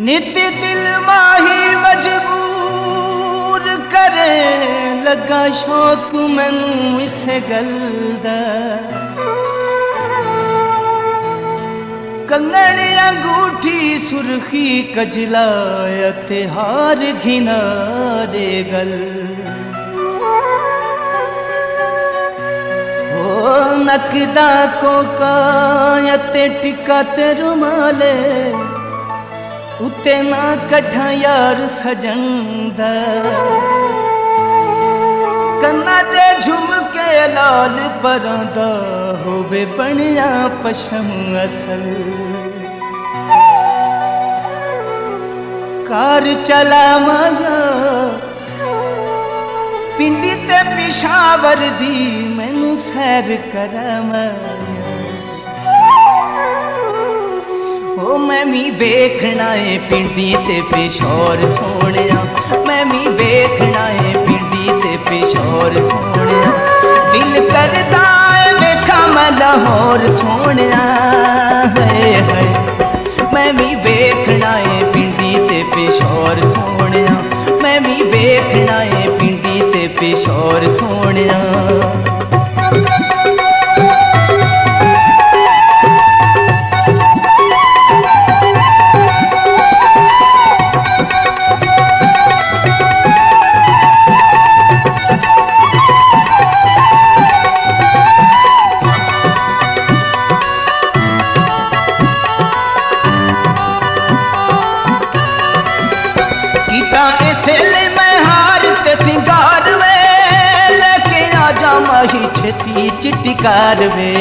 नित दिल माही मजबूर करे लगा शौक मैनू इस गल दा। कंगण अंगूठी सुर्खी कजला ते हार घिनारे गल। ओ नकदा कोका ते टिका ते रुमाले उते ना कढ़ा यार सजन दा। कन्ना दे झुमके लाल परांदा होवे बनिया पशम असल। कार चला माया पिंडी ते पिशावर दी मैनू सैर करा माया। ओ मैं मी वेखना है पिंडी ते पिशोर सोनिया। मैं मी वेखना है पिंडी ते पिशोर सोनिया। दिल करदा है वेखा मैं लाहौर सोनिया। हाय हाय मैं मी वेखना है पिंडी ते पिशोर सोनिया। मैं मी वेखना है पिंडी ते पिशोर सोनिया। माही छेती चिट्टी कार वे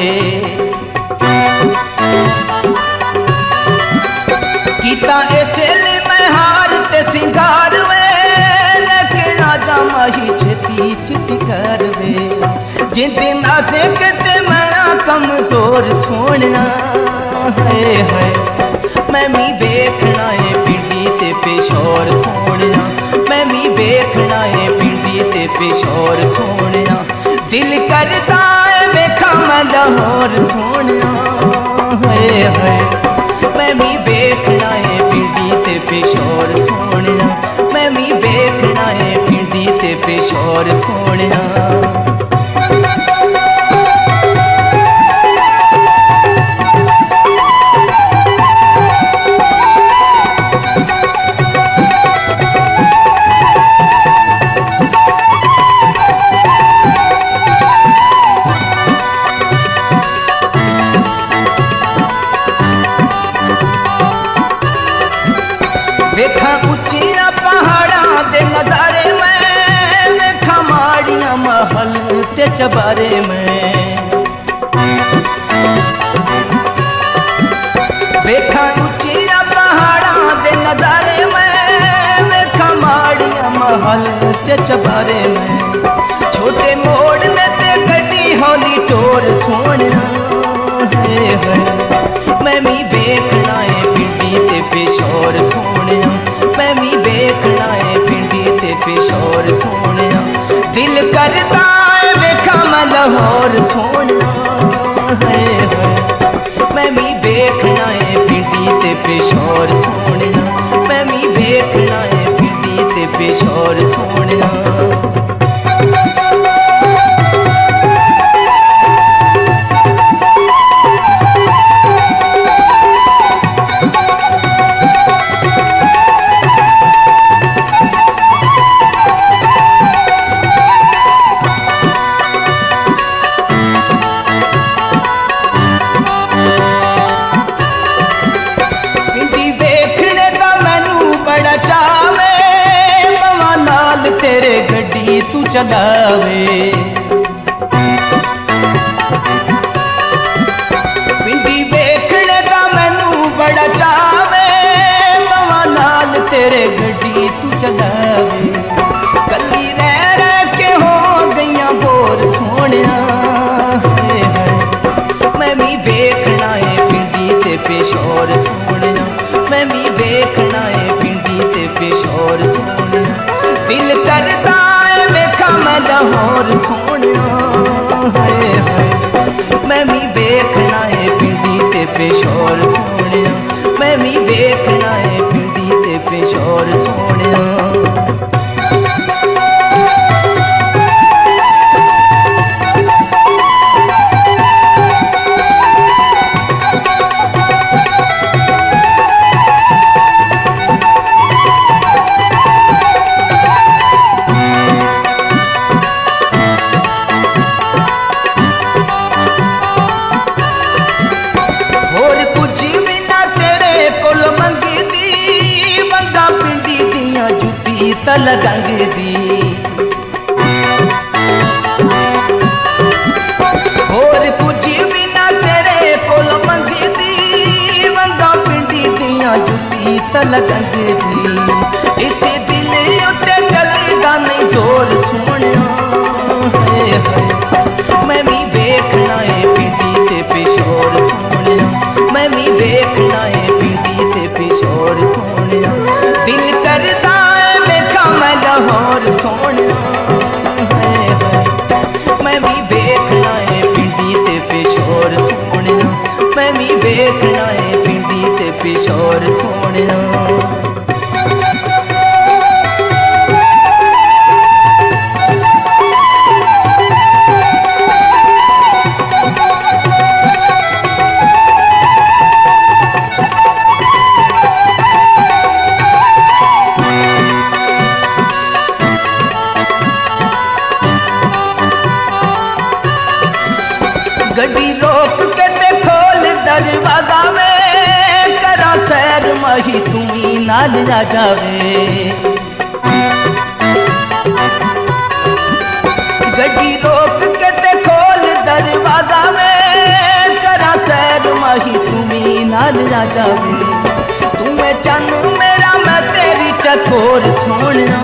कीता ऐसे ले मैं हार ते सिंगार वे। लेके आजा माही छेती चिट्टी कार वे। जिन दिन आसे कहते मैं कमजोर सोनिया। हाय हाय मैं मी वेखना है पिंडी ते पिशोर सोनिया। मैं मी वेखना है पिंडी ते पिशोर सोनिया। दिल करदा है वेखा मैं लाहौर सोनिया। हाय हाय मैं मी वेखना है पिंडी ते पिशोर सोनिया। मैं मी वेखना है पिंडी ते पिशोर सोनिया। वेखा उच्चिया पहाड़ा दे नजारे में। वेखा माड़िया महल ते चबारे में। वेखा उच्चिया पहाड़ा दे नजारे में। वेखा माड़िया महल ते चबारे में। छोटे मोड़ ने ते गड्डी हौली टोर सोनिया। हाय हाय मैं मी वेखना है पिंडी ते पिशोर सोनिया। मैं मी वेखना है पिंडी ते पिशोर सोनिया। दिल करदा है वेखा मैं लाहौर सोनिया। हाय हाय मैं मी वेखना है पिंडी ते पिशोर सोनिया। मैं मी वेखना है पिंडी ते पिशोर सोनिया। तेरे गड्डी तू चलावे पिंडी वेखने दा मैनू बड़ा चावे। मवा नाल तेरे गड्डी तू चलावे। कली रह के हो गईया बोर सोनिया। हाय हाय मैं मी वेखना है पिंडी ते पिशोर सोनिया। मैं मी वेखना है पिंडी ते पिशोर सोनिया। दिल करदा है वेखा मैं लाहौर सोनिया। हाय हाय मैं मी वेखना है पिंडी ते पिशोर सोनिया। मैं मी वेखना है पिंडी तल गंग दी और कुछ भी ना तेरे कोल मंगदी वंगा पिंडी दियां जुटी तल गंग दी इस दिल उत्ते चलदा नहीं जोर सोहणिया मैं भी देखना है पिंडी ते पिछोर सोहणिया मैं भी देखना है पिंडी ते पिछोर सोहणिया दिल करदा है देखा मैं लाहौर सोहणिया मैं भी देखना है पिंडी ते पिछोर सोहणिया मैं भी देखना है पिंडी ते पिछोर सोहणिया गड्डी रोक के ते खोल दरवाजा में करा सैर मही तुम्ही नाल जा जावे गड्डी रोक के ते खोल दरवाजा में करा सैर मही तुम्ही नाल जा जावे तुम्हें चन मेरा मैं तेरी चकोर सोहणिया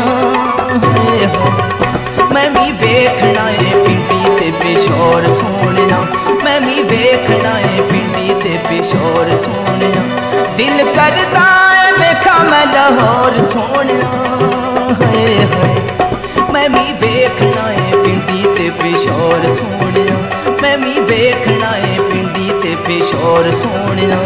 मैं भी देखना है पिंडी ते पिछोर सोहणिया मैं भी देखना है पिंडी ते पिछोर सोहणिया दिल करदा है देखा मैं लाहौर सोहणिया मैं भी देखना है पिंडी ते पिछोर सोहणिया मैं भी देखना है पिंडी ते पिछोर सोहणिया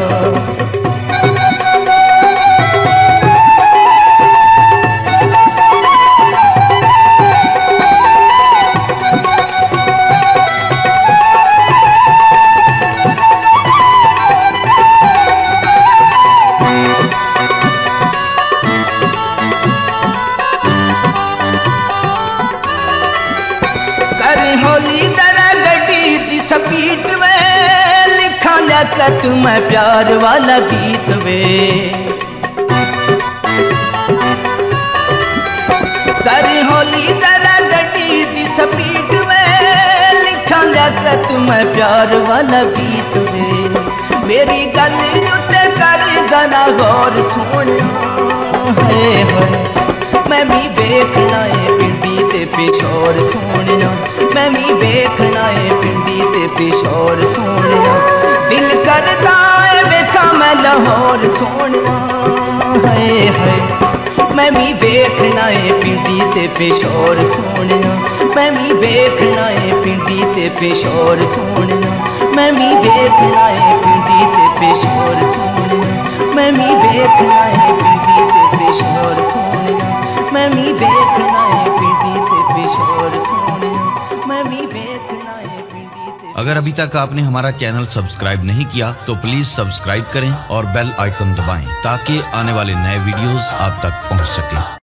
होली दरा गड्डी दी स्पीड में लिखा लिखत मैं प्यार वाला गीत वे करी होली दरा गड्डी दी स्पीड में लिखा लिखत मैं प्यार वाला गीत वे मेरी गल उत्ते कर गना गौर सोहणिया मैं भी देखना है पिंडी ते पिछोर सोहणिया मैं भी देखना है पिंडी ते पिछोर सोहणिया दिल करदा है देखा मैं लाहौर सोहणिया मैं भी देखना है पिंडी ते पिछोर सोहणिया मैं भी देखना है पिंडी ते पिछोर सोहणिया मैं भी देखना है पिंडी ते पिछोर सोहणिया मैं भी देखना है पिंडी ते पिछोर सोहणिया मैं भी देखना है पिंडी ते पिछोर सोहणिया मैं भी देखना है पिंडी ते। अगर अभी तक आपने हमारा चैनल सब्सक्राइब नहीं किया तो प्लीज सब्सक्राइब करें और बेल आइकन दबाएं ताकि आने वाले नए वीडियोस आप तक पहुंच सकें।